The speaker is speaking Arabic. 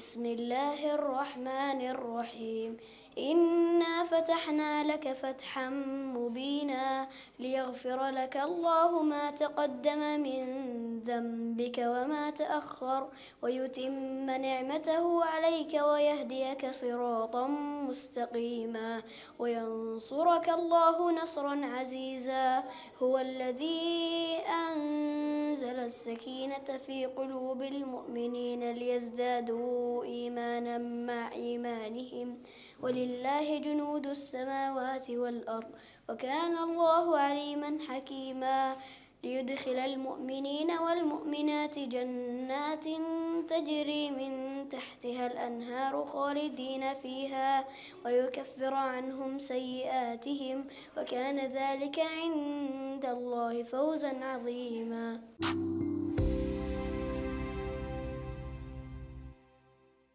بسم الله الرحمن الرحيم. إنا فتحنا لك فتحا مبينا ليغفر لك الله ما تقدم من ذنبك وما تأخر ويتم نعمته عليك ويهديك صراطا مستقيما وينصرك الله نصرا عزيزا. هو الذي أنزل السكينة في قلوب المؤمنين ليزدادوا إيمانا مع إيمانهم ولله جنود السماوات والأرض وكان الله عليما حكيما. ليدخل المؤمنين والمؤمنات جنات تجري من تحتها الأنهار خالدين فيها ويكفر عنهم سيئاتهم وكان ذلك عند الله فوزا عظيما.